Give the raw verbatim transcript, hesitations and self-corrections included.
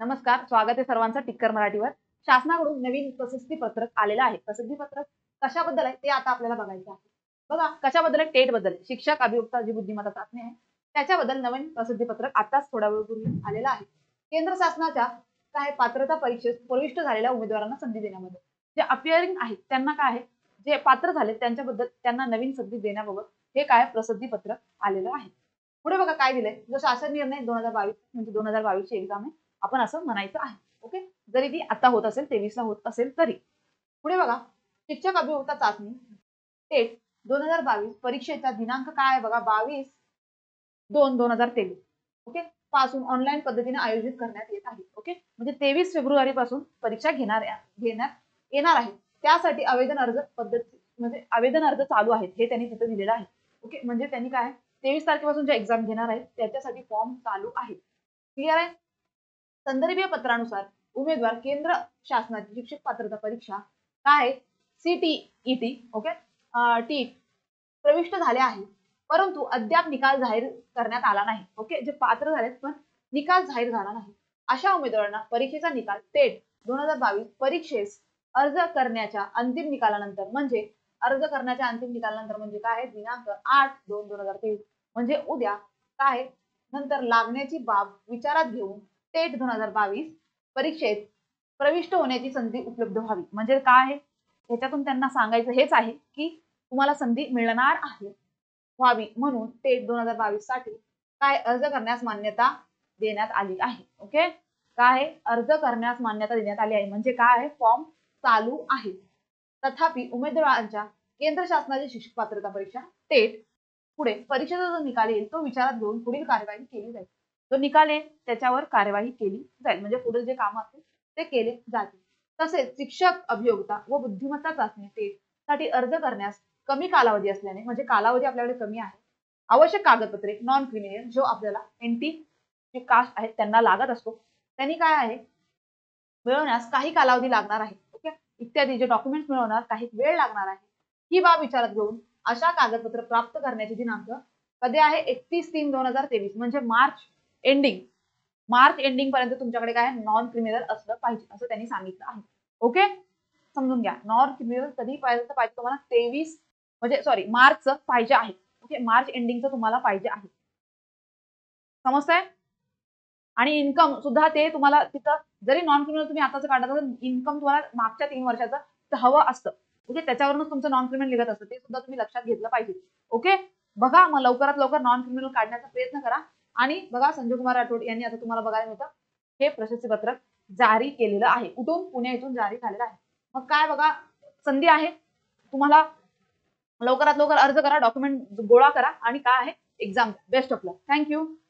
नमस्कार, स्वागत आहे सर्वांचं टिक्कर मराठीवर. शासनाकडून नवीन प्रशस्ती पत्रक आलेलं आहे. प्रसिद्धी पत्रक कशाबद्दल आहे ते आता आपल्याला बघायचं आहे. बघा कशाबद्दल आहे, टेट बद्दल. शिक्षक अभियोक्ता जी बुद्धिमत्ता चाचणी आहे त्याच्याबद्दल नवीन प्रसिद्धी पत्रक आताच थोड्या वेळपूर्वी आलेलं आहे. केंद्र शासनाच्या काय पात्रता परीक्षेत प्रविष्ट झालेल्या उमेदवारांना संधी देण्यामध्ये जे अपिअरिंग आहेत त्यांना काय आहे, जे पात्र झाले त्यांच्याबद्दल त्यांना नवीन संधी देण्याबाबत हे काय प्रसिद्धी पत्रक आलेलं आहे. पुढे बघा काय दिलंय, जो शासन निर्णय दोन हजार बावीस म्हणजे दोन हजार बावीस ची एक्झाम आहे आपण असं म्हणायचं आहे. ओके, जरी ती आता होत असेल तेवीस ला होत असेल तरी. पुढे बघा शिक्षक अभियोक्ता चाचणी टेट दोन हजार बावीस परीक्षेचा दिनांक काय आहे बघा, बावीस दोन दोन हजार तेवीस ओके पासून ऑनलाईन पद्धतीने आयोजित करण्यात येत आहे. ओके, म्हणजे तेवीस फेब्रुवारी पासून परीक्षा घेणार घेण्यात येणार आहे. त्यासाठी आवेदन अर्ज पद्धती म्हणजे आवेदन अर्ज चालू आहेत हे त्यांनी तिथे दिलेलं आहे. ओके, म्हणजे त्यांनी काय तेवीस तारखेपासून जे एक्झाम घेणार आहेत त्याच्यासाठी फॉर्म चालू आहे. क्लिअर आहे. संदर्भीय पत्रानुसार उमेदवार केंद्र शासनाची शिक्षक पात्रता परीक्षा काय सीटीईटी ओके टी प्रविष्ट झाले आहे, परंतु अद्याप निकाल जाहीर करण्यात आला नाही. ओके, जे पात्र झालेत पण निकाल जाहीर झाला नाही अशा उमेदवारांना परीक्षेचा निकाल टेट दोन हजार बावीस परीक्षेस अर्ज करण्याच्या अंतिम निकालानंतर म्हणजे अर्ज करण्याच्या अंतिम निकालानंतर म्हणजे काय दिनांक आठ दोन दोन हजार तेवीस म्हणजे उद्या काय नंतर लागण्याची बाब विचारात घेऊन टेट दोन हजार बावीस परीक्षेत प्रविष्ट होण्याची संधी उपलब्ध व्हावी. म्हणजे काय आहे याच्यातून त्यांना सांगायचं हेच आहे की तुम्हाला संधी मिळणार आहे व्हावी म्हणून टेट दोन हजार बावीस साठी काय अर्ज करण्यास मान्यता देण्यात आली आहे. ओके, काय अर्ज करण्यास मान्यता देण्यात आली आहे म्हणजे काय आहे फॉर्म चालू आहे. तथापि उमेदवारांच्या केंद्र शासनाची शिक्षक पात्रता परीक्षा टेट पुढे परीक्षेचा जो निकाल येईल तो विचारात घेऊन पुढील कार्यवाही केली जाईल. जो निकाल येईल त्याच्यावर कार्यवाही केली जाईल म्हणजे पुढे जे काम असतील ते केले जातील. तसेच शिक्षक अभियोक्ता व बुद्धिमत्ता चाचणी टेट साठी अर्ज करण्यास कमी कालावधी असल्याने म्हणजे कालावधी आपल्याकडे कमी आहे. आवश्यक कागदपत्रे नॉन क्रिमिनल जो आपल्याला एनटी जे कास्ट आहेत त्यांना लागत असतो त्यांनी काय आहे मिळवण्यास काही कालावधी लागणार आहे. ओके, इत्यादी जे डॉक्युमेंट्स मिळवणार काही वेळ लागणार आहे. ही बाब विचारात घेऊन अशा कागदपत्र प्राप्त करण्याचे दिनांक कधी आहे एकतीस तीन दोन हजार तेवीस म्हणजे मार्च एंडिंग मार्च एंडिंग पर्यंत तुमच्याकडे काय नॉन क्रिमिनल असलं पाहिजे असं त्यांनी सांगितलं आहे. ओके, समजून घ्या नॉन क्रिमिनल कधी पाहिजे पाहिजे तुम्हाला तेवीस म्हणजे सॉरी मार्च पाहिजे आहे. ओके, मार्च एंडिंगचं तुम्हाला पाहिजे आहे. समजतंय. आणि इन्कम सुद्धा ते तुम्हाला तिथं जरी नॉन क्रिमिनल तुम्ही आताच काढला तर इन्कम तुम्हाला मागच्या तीन वर्षाचं हवं असतं. ओके, त्याच्यावरूनच तुमचं नॉन क्रिमिनल निघत असतं ते सुद्धा तुम्ही लक्षात घेतलं पाहिजे. ओके, बघा मग लवकरात लवकर नॉन क्रिमिनल काढण्याचा प्रयत्न करा. आणि बघा संजय कुमार राठोड यांनी आता तुम्हाला बघायला मिळतं हे प्रशस्ती पत्रक जारी केलेलं आहे. कुठून पुणे इथून जारी झालेलं आहे. मग काय बघा संधी आहे तुम्हाला लवकरात लवकर अर्ज करा, डॉक्युमेंट गोळा करा आणि काय आहे exam. Best of luck. Thank you.